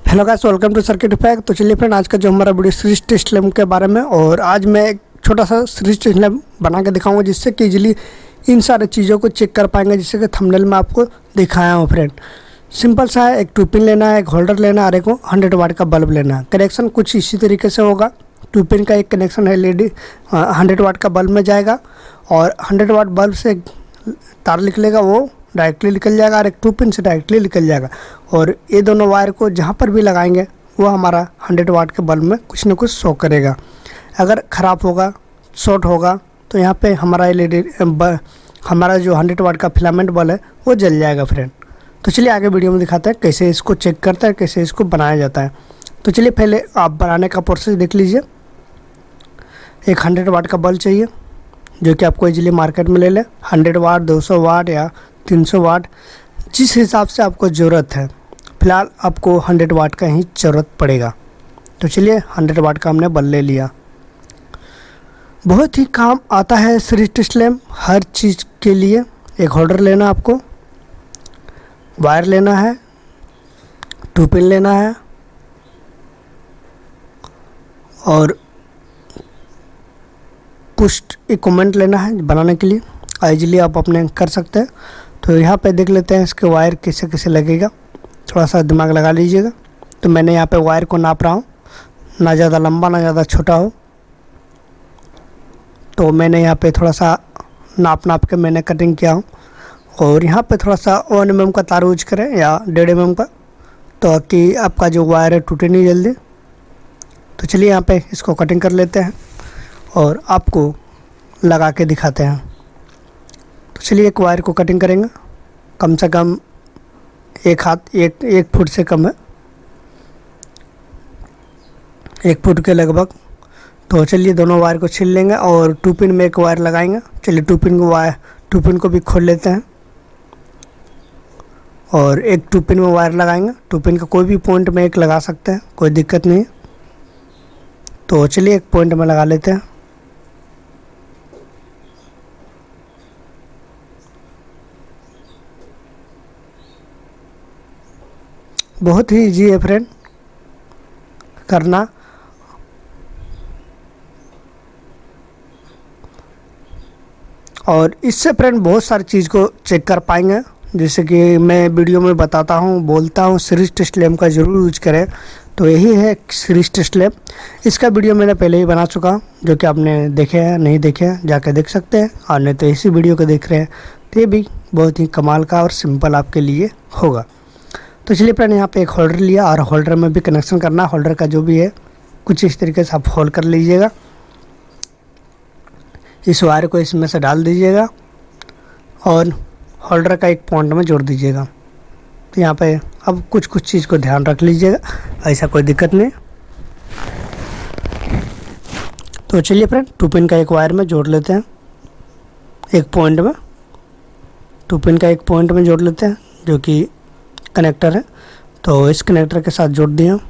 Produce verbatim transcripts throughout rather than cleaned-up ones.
Hello guys, welcome to circuit effect. तो चलिए friend, आज का जो हमारा वीडियो सीरीज टेस्ट लैम्प के बारे में, और आज मैं एक छोटा सा सीरीज टेस्ट लैम्प बना के दिखाऊंगा जिससे कि इजीली इन सारे चीज़ों को चेक कर पाएंगे, जिससे कि थंबनेल में आपको दिखाया हूँ। फ्रेंड सिंपल सा है, एक टू पिन लेना है, एक होल्डर लेना है और एक हंड्रेड वाट का बल्ब लेना है। कनेक्शन कुछ इसी तरीके से होगा। टू पिन का एक कनेक्शन है एलईडी हंड्रेड वाट का बल्ब में जाएगा, और हंड्रेड वाट बल्ब से तार निकलेगा, वो डायरेक्टली निकल जाएगा, और एक टू पिन से डायरेक्टली निकल जाएगा। और ये दोनों वायर को जहाँ पर भी लगाएंगे वो हमारा हंड्रेड वाट के बल्ब में कुछ ना कुछ शो करेगा। अगर ख़राब होगा, शॉर्ट होगा, तो यहाँ पे हमारा एलईडी हमारा जो हंड्रेड वाट का फिलामेंट बल्ब है वो जल जाएगा। फ्रेंड तो चलिए आगे वीडियो में दिखाते हैं कैसे इसको चेक करते हैं, कैसे इसको बनाया जाता है। तो चलिए पहले आप बनाने का प्रोसेस देख लीजिए। एक हंड्रेड वाट का बल्ब चाहिए जो कि आपको इजीली मार्केट में ले लें। हंड्रेड वाट, दो सौ वाट या तीन सौ वाट, जिस हिसाब से आपको ज़रूरत है। फ़िलहाल आपको हंड्रेड वाट का ही ज़रूरत पड़ेगा। तो चलिए हंड्रेड वाट का हमने बल्ब ले लिया। बहुत ही काम आता है सीरीज टेस्ट लैम्प हर चीज़ के लिए। एक होल्डर लेना, आपको वायर लेना है, टू पिन लेना है, और कुछ इक्विपमेंट लेना है बनाने के लिए। इजीली आप अपने कर सकते हैं। तो यहाँ पे देख लेते हैं इसके वायर कैसे कैसे लगेगा। थोड़ा सा दिमाग लगा लीजिएगा। तो मैंने यहाँ पे वायर को नाप रहा हूँ, ना ज़्यादा लंबा ना ज़्यादा छोटा हो। तो मैंने यहाँ पे थोड़ा सा नाप नाप के मैंने कटिंग किया हूँ। और यहाँ पे थोड़ा सा वन एम एम का तार यूज करें या डेढ़ एम एम का, तो कि आपका जो वायर है टूटे नहीं जल्दी। तो चलिए यहाँ पे इसको कटिंग कर लेते हैं और आपको लगा के दिखाते हैं। तो चलिए एक वायर को कटिंग करेंगे। कम से कम एक हाथ एक एक फुट से कम है, एक फुट के लगभग। तो चलिए दोनों वायर को छील लेंगे और टू पिन में एक वायर लगाएंगे। चलिए टू पिन को वायर टू पिन को भी खोल लेते हैं और एक टू पिन में वायर लगाएंगे। टू पिन का कोई भी पॉइंट में एक लगा सकते हैं, कोई दिक्कत नहीं है। तो चलिए एक पॉइंट में लगा लेते हैं। बहुत ही इजी है फ्रेंड करना। और इससे फ्रेंड बहुत सारी चीज़ को चेक कर पाएंगे, जैसे कि मैं वीडियो में बताता हूँ, बोलता हूँ सीरीज टेस्ट लैम्प का ज़रूर यूज करें। तो यही है सीरीज टेस्ट लैम्प। इसका वीडियो मैंने पहले ही बना चुका हूँ, जो कि आपने देखे हैं, नहीं देखे हैं जाकर देख सकते हैं। और नहीं तो इसी वीडियो को देख रहे हैं तो ये भी बहुत ही कमाल का और सिंपल आपके लिए होगा। तो चलिए फ्रेंड यहाँ पे एक होल्डर लिया और होल्डर में भी कनेक्शन करना। होल्डर का जो भी है कुछ इस तरीके से आप होल्ड कर लीजिएगा। इस वायर को इसमें से डाल दीजिएगा और होल्डर का एक पॉइंट में जोड़ दीजिएगा। तो यहाँ पे अब कुछ कुछ चीज़ को ध्यान रख लीजिएगा, ऐसा कोई दिक्कत नहीं। तो चलिए फ्रेंड टू पिन का एक वायर में जोड़ लेते हैं, एक पॉइंट में। टू पिन का एक पॉइंट में जोड़ लेते हैं जो कि कनेक्टर है। तो इस कनेक्टर के साथ जोड़ दिया।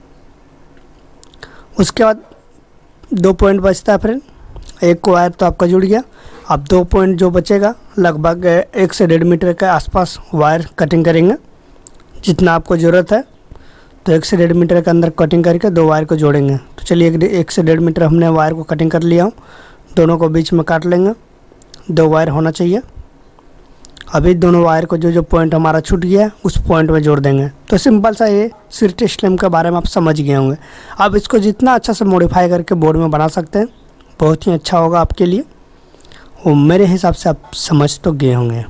उसके बाद दो पॉइंट बचता है फ्रेंड। एक वायर तो आपका जुड़ गया। अब दो पॉइंट जो बचेगा, लगभग एक से डेढ़ मीटर के आसपास वायर कटिंग करेंगे जितना आपको ज़रूरत है। तो एक से डेढ़ मीटर के अंदर कटिंग करके दो वायर को जोड़ेंगे। तो चलिए एक, एक से डेढ़ मीटर हमने वायर को कटिंग कर लिया हूँ। दोनों को बीच में काट लेंगे, दो वायर होना चाहिए। अभी दोनों वायर को जो जो पॉइंट हमारा छूट गया है उस पॉइंट में जोड़ देंगे। तो सिंपल सा ये सीरीज टेस्ट लैम्प के बारे में आप समझ गए होंगे। आप इसको जितना अच्छा से मॉडिफाई करके बोर्ड में बना सकते हैं, बहुत ही अच्छा होगा आपके लिए। और मेरे हिसाब से आप समझ तो गए होंगे,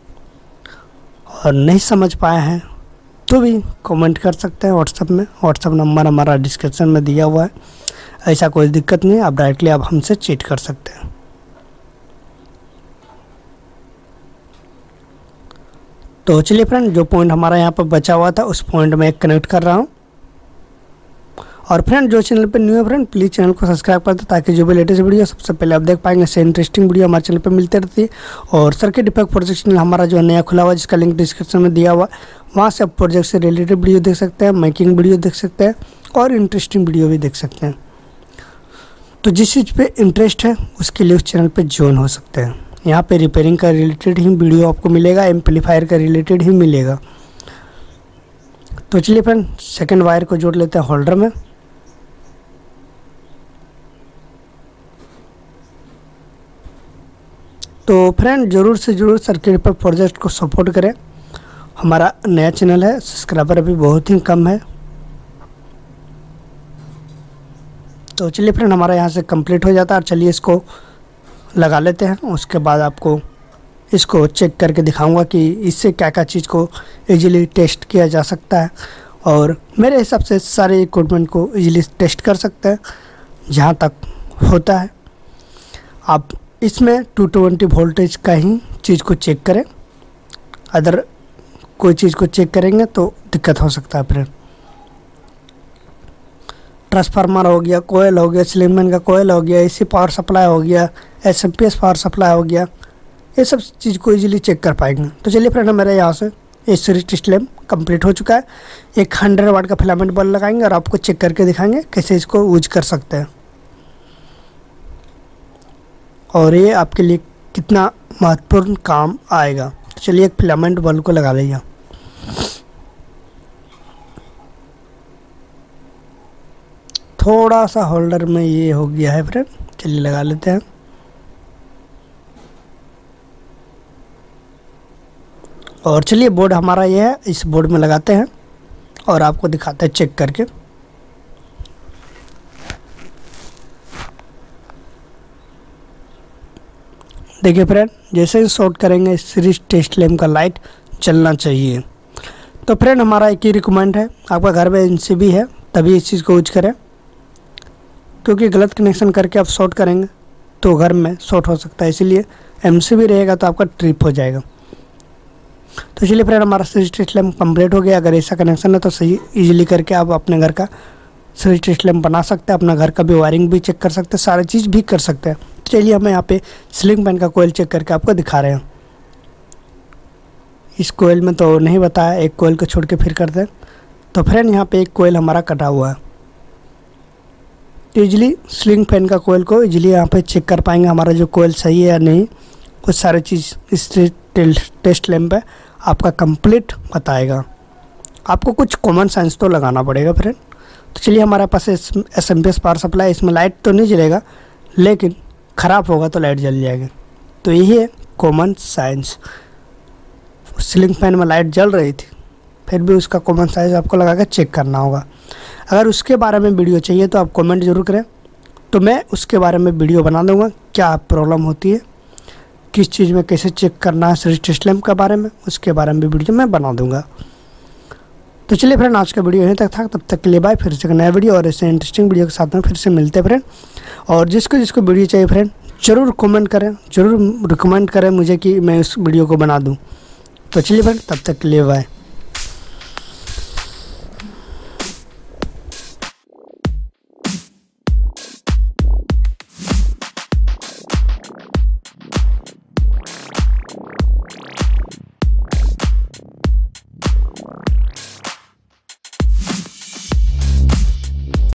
और नहीं समझ पाए हैं तो भी कमेंट कर सकते हैं व्हाट्सएप में। व्हाट्सएप नंबर हमारा डिस्क्रिप्शन में दिया हुआ है, ऐसा कोई दिक्कत नहीं है। आप डायरेक्टली आप हमसे चैट कर सकते हैं। तो चलिए फ्रेंड जो पॉइंट हमारा यहाँ पर बचा हुआ था उस पॉइंट में एक कनेक्ट कर रहा हूँ। और फ्रेंड जो चैनल पे न्यू है फ्रेंड, प्लीज़ चैनल को सब्सक्राइब कर दो, ताकि जो भी लेटेस्ट वीडियो सबसे पहले आप देख पाएंगे। से इंटरेस्टिंग वीडियो हमारे चैनल पे मिलती रहती है। और सर्किट इफेक्ट प्रोजेक्ट चैनल हमारा जो नया खुला हुआ है, जिसका लिंक डिस्क्रिप्शन में दिया हुआ है, वहाँ से आप प्रोजेक्ट से रिलेटेड वीडियो देख सकते हैं, मेकिंग वीडियो देख सकते हैं और इंटरेस्टिंग वीडियो भी देख सकते हैं। तो जिस चीज़ पर इंटरेस्ट है उसके लिए उस चैनल पर ज्वाइन हो सकते हैं। यहाँ पे रिपेयरिंग का रिलेटेड ही वीडियो आपको मिलेगा, एम्पलीफायर का रिलेटेड ही मिलेगा। तो चलिए फ्रेंड सेकंड वायर को जोड़ लेते हैं होल्डर में। तो फ्रेंड ज़रूर से ज़रूर सर्किट रिपेयर प्रोजेक्ट को सपोर्ट करें। हमारा नया चैनल है, सब्सक्राइबर अभी बहुत ही कम है। तो चलिए फ्रेंड हमारा यहाँ से कंप्लीट हो जाता है और चलिए इसको लगा लेते हैं। उसके बाद आपको इसको चेक करके दिखाऊंगा कि इससे क्या क्या चीज़ को इजीली टेस्ट किया जा सकता है, और मेरे हिसाब से सारे इक्विपमेंट को इजीली टेस्ट कर सकते हैं जहाँ तक होता है। आप इसमें टू ट्वेंटी वोल्टेज का ही चीज़ को चेक करें, अदर कोई चीज़ को चेक करेंगे तो दिक्कत हो सकता है फ्रेंड। ट्रांसफार्मर हो गया, कोयल हो गया, सीलिंग फैन का कोयल हो गया, एसी पावर सप्लाई हो गया, एसएमपीएस पावर सप्लाई हो गया, ये सब चीज़ को इजीली चेक कर पाएंगे। तो चलिए फ्रेंड मेरे यहाँ से ये सीरीज टेस्ट लैम्प कंप्लीट हो चुका है। एक हंड्रेड वाट का फिलामेंट बल्ब लगाएंगे और आपको चेक करके दिखाएंगे कैसे इसको यूज कर सकते हैं और ये आपके लिए कितना महत्वपूर्ण काम आएगा। तो चलिए एक फिलामेंट बल्ब को लगा लीजिए। थोड़ा सा होल्डर में ये हो गया है फ्रेंड, चलिए लगा लेते हैं। और चलिए बोर्ड हमारा ये है, इस बोर्ड में लगाते हैं और आपको दिखाते हैं चेक करके। देखिए फ्रेंड जैसे ही शॉर्ट करेंगे सीरीज टेस्ट लैम्प का लाइट जलना चाहिए। तो फ्रेंड हमारा एक ही रिकमेंड है, आपका घर में एनसीबी है तभी इस चीज़ को यूज करें, क्योंकि गलत कनेक्शन करके आप शॉर्ट करेंगे तो घर में शॉर्ट हो सकता है, इसीलिए एमसीबी रहेगा तो आपका ट्रिप हो जाएगा। तो चलिए फ्रेंड हमारा सीरीज टेस्ट लैम्प कंप्लीट हो गया। अगर ऐसा कनेक्शन है तो सही इजीली करके आप अपने घर का सीरीज टेस्ट लैम्प बना सकते हैं, अपना घर का भी वायरिंग भी चेक कर सकते हैं, सारी चीज़ भी कर सकते हैं। तो चलिए हम यहाँ पे सीलिंग फैन का कोयल चेक करके आपको दिखा रहे हैं। इस कोयल में तो नहीं बताया, एक कोयल को छोड़ के फिर करते हैं। तो फ्रेंड यहाँ पे एक कोयल हमारा कटा हुआ है, तो इजीली सीलिंग फैन का कोयल को इजीली यहाँ पे चेक कर पाएंगे हमारा जो कोयल सही है या नहीं। कुछ सारी चीज़ इस टेस्ट लैम्प पे आपका कंप्लीट बताएगा। आपको कुछ कॉमन सेंस तो लगाना पड़ेगा फ्रेंड। तो चलिए हमारे पास S M P S power supply, इसमें लाइट तो नहीं जलेगा लेकिन ख़राब होगा तो लाइट जल जाएगी। तो यही है कॉमन साइंस। सीलिंग फैन में लाइट जल रही थी फिर भी उसका कॉमन साइंस आपको लगा कर चेक करना होगा। अगर उसके बारे में वीडियो चाहिए तो आप कमेंट ज़रूर करें, तो मैं उसके बारे में वीडियो बना दूँगा। क्या प्रॉब्लम होती है, किस चीज़ में कैसे चेक करना है सीरीज टेस्ट लैम्प के बारे में, उसके बारे में भी वीडियो मैं बना दूँगा। तो चलिए फ्रेंड आज का वीडियो यहीं तक था, तब तक के लिए बाय। फिर से एक नया वीडियो और ऐसे इंटरेस्टिंग वीडियो के साथ में फिर से मिलते हैं फ्रेंड। और जिसको जिसको वीडियो चाहिए फ्रेंड ज़रूर कमेंट करें, ज़रूर रिकमेंड करें मुझे कि मैं उस वीडियो को बना दूँ। तो चलिए फ्रेंड तब तक के लिए बाय।